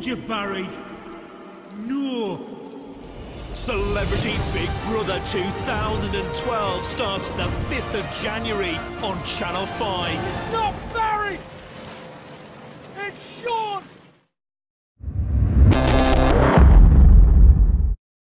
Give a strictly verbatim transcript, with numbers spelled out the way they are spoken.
told you, Barry. No. Celebrity Big Brother two thousand twelve starts the fifth of January on Channel five. Not Barry! It's Shaun!